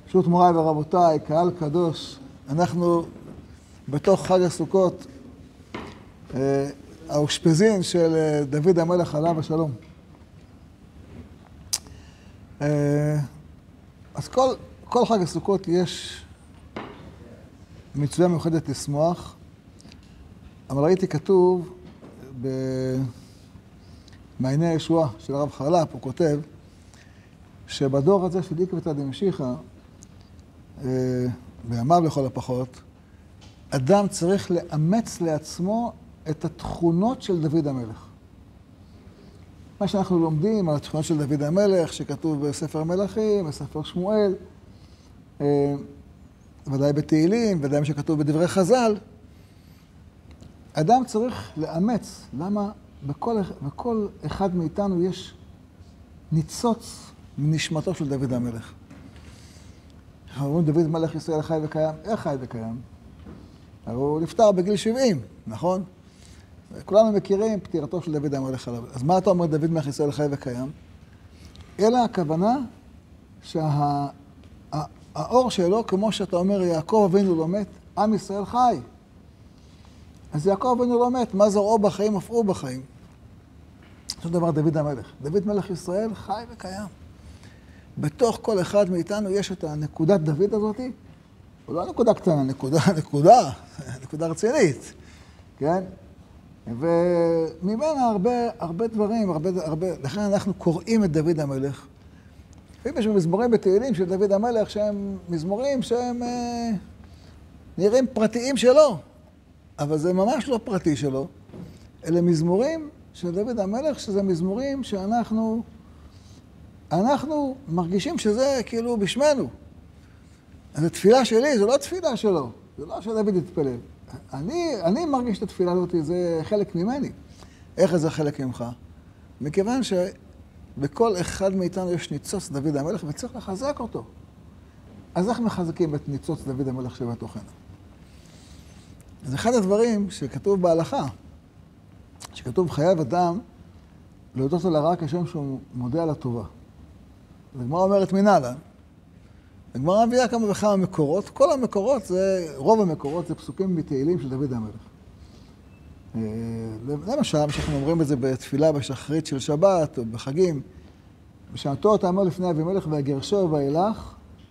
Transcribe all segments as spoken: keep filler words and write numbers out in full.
ברשות מוריי ורבותיי, קהל קדוש, אנחנו בתוך חג הסוכות, האושפזין של דוד המלך עליו השלום. אז כל, כל חג הסוכות יש מצווה מיוחדת לשמוח, אבל ראיתי כתוב במעייני הישועה של הרב חרל"פ, הוא כותב שבדור הזה של עקבתא דמשיחא, בימיו לכל הפחות, אדם צריך לאמץ לעצמו את התכונות של דוד המלך. מה שאנחנו לומדים על התכונות של דוד המלך, שכתוב בספר מלכים, בספר שמואל, ודאי בתהילים, ודאי מה שכתוב בדברי חז"ל, אדם צריך לאמץ. למה בכל, בכל אחד מאיתנו יש ניצוץ מנשמתו של דוד המלך. אנחנו אומרים, דוד מלך ישראל חי וקיים. איך חי וקיים? הרי הוא נפטר בגיל שבעים, נכון? כולנו מכירים פטירתו של דוד המלך עליו. אז מה אתה אומר, דוד מלך ישראל חי וקיים? אלא הכוונה שהאור שלו, כמו שאתה אומר, יעקב אבינו לא מת, עם ישראל חי. אז יעקב אבינו לא מת, מה זרעו בחיים, אף הוא בחיים. זאת דבר דוד המלך. דוד מלך ישראל חי וקיים. בתוך כל אחד מאיתנו יש את הנקודת דוד הזאת, או לא נקודה קטנה, נקודה, נקודה, נקודה רצינית, כן? וממנה הרבה, הרבה דברים, הרבה, הרבה, לכן אנחנו קוראים את דוד המלך. לפעמים יש מזמורים בתהילים של דוד המלך שהם מזמורים שהם אה, נראים פרטיים שלו, אבל זה ממש לא פרטי שלו. אלה מזמורים של דוד המלך, שזה מזמורים שאנחנו אנחנו מרגישים שזה כאילו בשמנו. אז התפילה שלי, זו לא תפילה שלו, זה לא שדוד יתפלל. אני, אני מרגיש את התפילה הזאת, זה חלק ממני. איך זה חלק ממך? מכיוון שבכל אחד מאיתנו יש ניצוץ דוד המלך וצריך לחזק אותו. אז איך מחזקים את ניצוץ דוד המלך שבתוכנו? זה אחד הדברים שכתוב בהלכה, שכתוב חייב אדם להודות לו לרע כשם שהוא מודה על הטובה. הגמרא אומרת מנהלה. הגמרא מביאה כמה וכמה מקורות. כל המקורות, זה, רוב המקורות, זה פסוקים מתהילים של דוד המלך. למשל, שאנחנו אומרים את זה בתפילה בשחרית של שבת או בחגים, בשעתו תאמר לפני אבימלך והגרשו ואילך,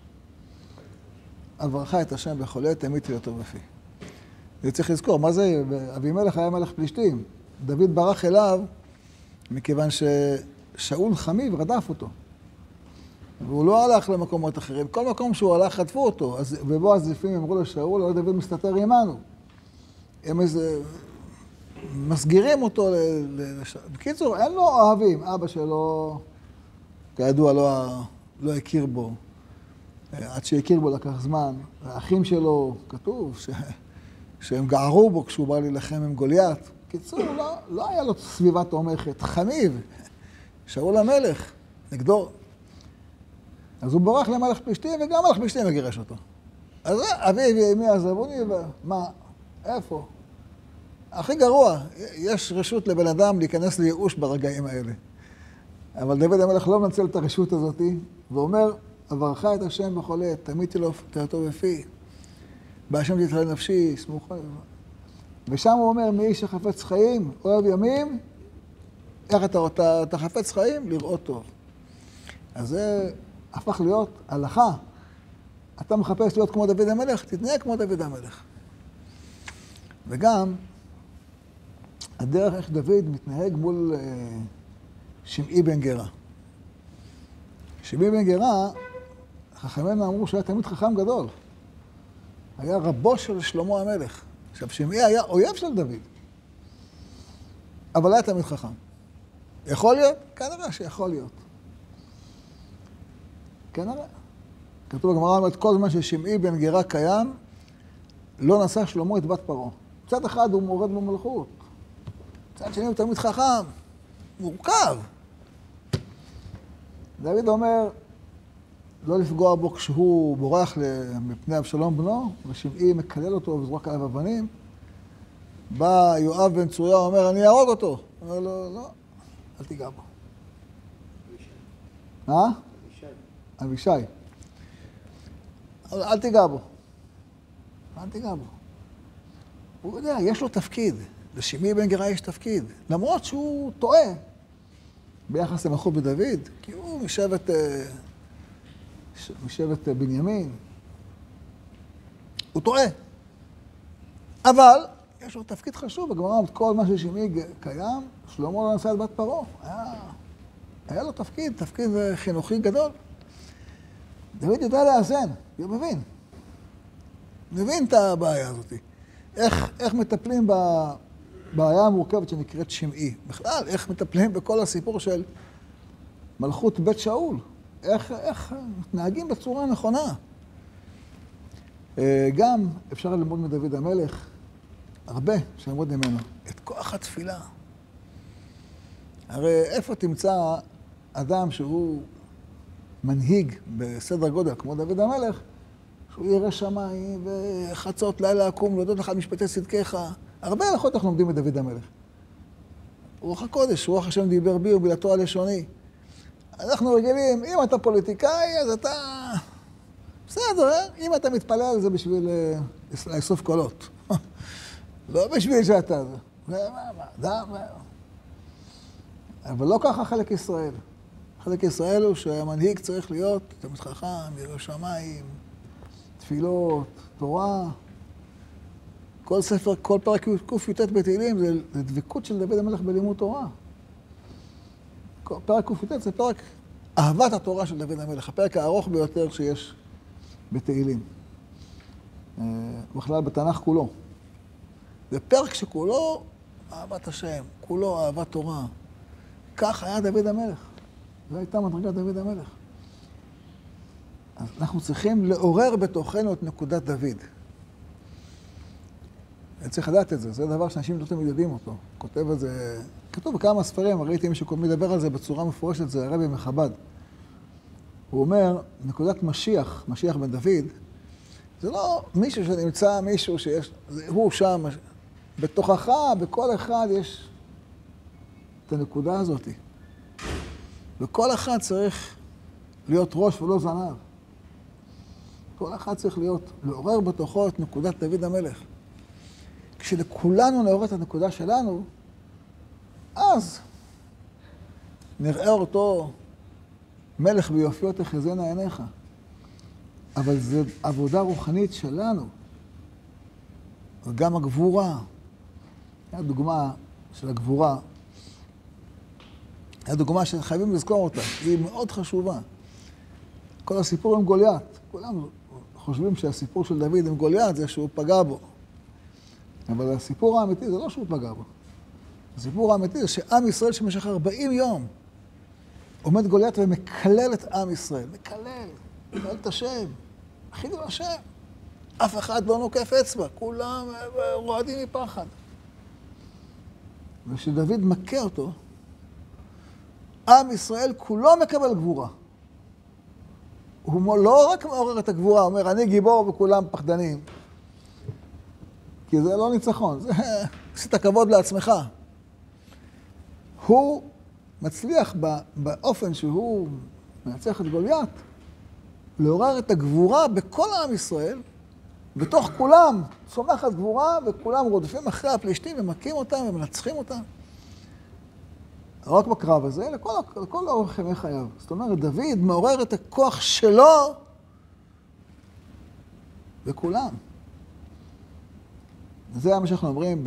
אברך את השם בכל עת, תמיתי אותו בפי. זה צריך לזכור, מה זה? אבימלך היה מלך פלישתים. דוד ברח אליו מכיוון ששאול חמיב רדף אותו. והוא לא הלך למקומות אחרים. כל מקום שהוא הלך, חטפו אותו. אז, ובו הזיפים אמרו לשאול, לא דוד מסתתר עימנו. הם איזה... מסגירים אותו ל... ל... בקיצור, אין לו אוהבים. אבא שלו, כידוע, לא, לא הכיר בו. עד שהכיר בו לקח זמן. האחים שלו, כתוב, ש... שהם גערו בו כשהוא בא להילחם עם גוליית. בקיצור, לא, לא היה לו סביבה תומכת. חמיב, שאול המלך, נגדו. אז הוא בורח למלך פלישתים, וגם מלך פלישתים מגירש אותו. אז אבי ואמי עזבוני, ומה? איפה? הכי גרוע, יש רשות לבן אדם להיכנס לייאוש ברגעים האלה. אבל דוד המלך לא מנצל את הרשות הזאת, ואומר, אברך את השם בכל עת, תמיתי לו תהתו בפי, בהשם תתהלל נפשי, סמוכה. ושם הוא אומר, מי איש החפץ חיים, אוהב ימים, איך אתה, אתה, אתה חפץ חיים? לראות טוב. אז זה הפך להיות הלכה. אתה מחפש להיות כמו דוד המלך, תתנהג כמו דוד המלך. וגם, הדרך איך דוד מתנהג מול אה, שמעי בן גרה. שמעי בן גרה, חכמינו אמרו שהיה תמיד חכם גדול. היה רבו של שלמה המלך. עכשיו, שמעי היה אויב של דוד. אבל היה תמיד חכם. יכול להיות? כנראה שיכול להיות. כנראה. כתוב בגמרא, אומרת, כל זמן ששמעי בן גרה קיים, לא נשא שלמה את בת פרעה. מצד אחד הוא מורד במלכות. מצד שני הוא תמיד חכם. מורכב. דוד אומר, לא לפגוע בו כשהוא בורח מפני אבשלום בנו, ושמעי מקלל אותו וזרוק עליו אבנים. בא יואב בן צרויה, אומר, אני אהרוג אותו. הוא אומר לו, לא, אל תיגע בו. אה? אבישי. אל תיגע בו. אל תיגע בו. הוא יודע, יש לו תפקיד. לשמעי בן גרא יש תפקיד. למרות שהוא טועה ביחס למלכות בדוד, כי הוא משבט, משבט בנימין. הוא טועה. אבל יש לו תפקיד חשוב. בגמרא, כל מה ששמעי קיים, שלמה לא נשא את בת פרעה. היה, היה לו תפקיד, תפקיד חינוכי גדול. דוד יודע לאזן, הוא מבין. מבין את הבעיה הזאת. איך, איך מטפלים בבעיה המורכבת שנקראת שמעי. בכלל, איך מטפלים בכל הסיפור של מלכות בית שאול. איך, איך מתנהגים בצורה נכונה. גם אפשר ללמוד מדוד המלך, הרבה שלמוד ממנו, את כוח התפילה. הרי איפה תמצא אדם שהוא מנהיג בסדר גודל כמו דוד המלך, שהוא ירא שמיים וחצות לילה עקום, להודות לך על משפטי צדקיך. הרבה הלכות אנחנו לומדים מדוד המלך. רוח הקודש, רוח השם דיבר בי ובילתו על לשוני. אנחנו רגילים, אם אתה פוליטיקאי, אז אתה... בסדר, אם אתה מתפלל על זה בשביל לאסוף קולות. לא בשביל שאתה... אבל לא ככה חלק ישראל. חלק ישראל הוא שהמנהיג צריך להיות תלמיד חכם, ירא שמיים, תפילות, תורה. כל ספר, כל פרק קי"ט בתהילים זה, זה דבקות של דוד המלך בלימוד תורה. פרק קי"ט זה פרק אהבת התורה של דוד המלך, הפרק הארוך ביותר שיש בתהילים. בכלל בתנ"ך כולו. זה פרק שכולו אהבת השם, כולו אהבת תורה. כך היה דוד המלך. זו הייתה מדרגת דוד המלך. אז אנחנו צריכים לעורר בתוכנו את נקודת דוד. אני צריך לדעת את זה, זה דבר שאנשים לא תמיד יודעים אותו. כותב את זה, כתוב בכמה ספרים, ראיתי מי שמדבר על זה בצורה מפורשת, זה הרבי מחב"ד. הוא אומר, נקודת משיח, משיח בן דוד, זה לא מישהו שנמצא, מישהו שיש, זה הוא שם, בתוכך, בכל אחד יש את הנקודה הזאת. וכל אחד צריך להיות ראש ולא זנב. כל אחד צריך להיות, לעורר בתוכו את נקודת דוד המלך. כשלכולנו נעורר את הנקודה שלנו, אז נראה אותו מלך ביופיות תחזינה עיניך. אבל זו עבודה רוחנית שלנו. וגם הגבורה. הדוגמה של הגבורה, הדוגמה שחייבים לזכור אותה, היא מאוד חשובה. כל הסיפור עם גוליית, כולם חושבים שהסיפור של דוד עם גוליית זה שהוא פגע בו. אבל הסיפור האמיתי זה לא שהוא פגע בו. הסיפור האמיתי זה שעם ישראל שמשך ארבעים יום עומד גוליית ומקלל את עם ישראל. מקלל, מקלל את השם, אחידו השם. אף אחד לא נוקף אצבע, כולם רועדים מפחד. ושדוד מכה אותו, עם ישראל כולו מקבל גבורה. הוא לא רק מעורר את הגבורה, הוא אומר, אני גיבור וכולם פחדנים. כי זה לא ניצחון, זה עשית כבוד לעצמך. הוא מצליח באופן שהוא מנצח את גוליית, לעורר את הגבורה בכל עם ישראל, בתוך כולם צומחת גבורה וכולם רודפים אחרי הפלישתים ומכים אותם ומנצחים אותם. רק בקרב הזה, לכל, לכל אורך ימי חייו. זאת אומרת, דוד מעורר את הכוח שלו בכולם. זה מה שאנחנו אומרים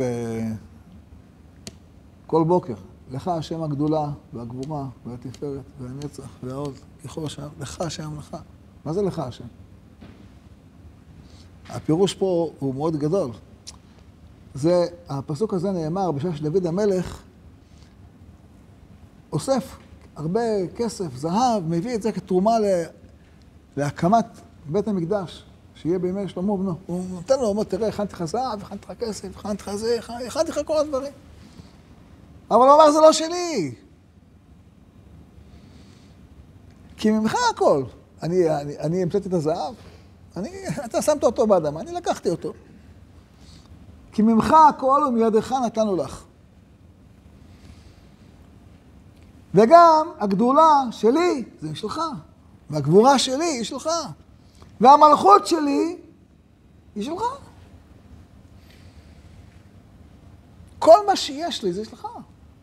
בכל בוקר. לך השם הגדולה והגבורה והתפארת והנצח והעוז, ככל השם, לך השם לך. מה זה לך השם? הפירוש פה הוא מאוד גדול. זה, הפסוק הזה נאמר בשעה שדוד המלך אוסף הרבה כסף, זהב, מביא את זה כתרומה להקמת בית המקדש, שיהיה בימי שלמה בנו. הוא נותן לו, הוא אומר, תראה, הכנתי לך זהב, הכנתי לך כסף, הכנתי לך זה, הכנתי לך כל הדברים. אבל הוא אמר, זה לא שלי. כי ממך הכל. אני, אני, אני המצאתי את הזהב, אני, אתה שמת אותו באדמה, אני לקחתי אותו. כי ממך הכל ומידך נתנו לך. וגם הגדולה שלי זה שלך, והגבורה שלי היא שלך. והמלכות שלי היא שלך. כל מה שיש לי זה שלך.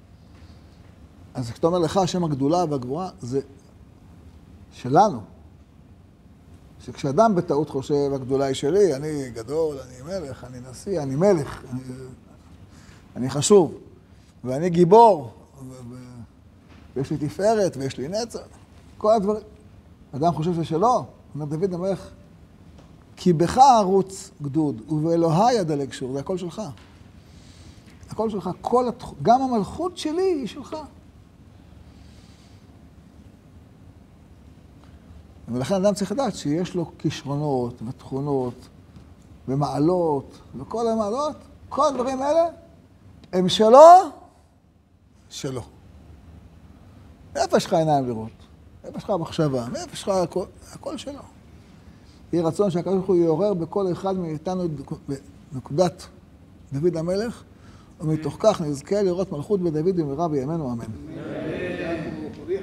אז כשאתה אומר לך, השם הגדולה והגבורה, זה שלנו. שכשאדם בטעות חושב, הגדולה היא שלי, אני גדול, אני מלך, אני נשיא, אני מלך, אני, אני חשוב, ואני גיבור, ו- ו- ויש לי תפארת, ויש לי נצח, כל הדברים. אדם חושב ששלו, אומר דוד המלך, כי בך ערוץ גדוד, ובאלוהי הדלג שור, זה הכל שלך. הכל שלך, כל התח... גם המלכות שלי היא שלך. ולכן אדם צריך לדעת שיש לו כישרונות ותכונות ומעלות, וכל המעלות, כל הדברים האלה הם שלו, שלו. מאיפה יש לך עיניים לראות? מאיפה יש לך מחשבה? מאיפה יש לך הכל, הכל שלו. יהיה רצון שהקדוש ברוך הוא יעורר בכל אחד מאיתנו בנקודת דוד המלך, ומתוך כך נזכה לראות מלכות בדוד במהרה בימינו אמן.